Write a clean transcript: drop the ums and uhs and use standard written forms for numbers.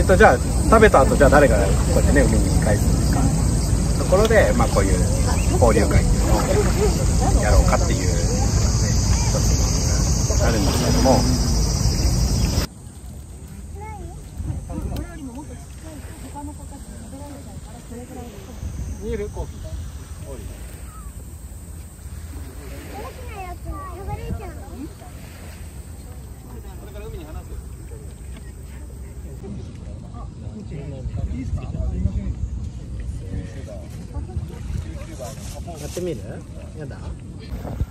じゃあ食べた後じゃあ誰がこうやってね海に帰るかところで、まあこういう交流会っていうのをやろうかっていう、ね、一つあるんですけども。見える？コーヒー。やってみる？やだ？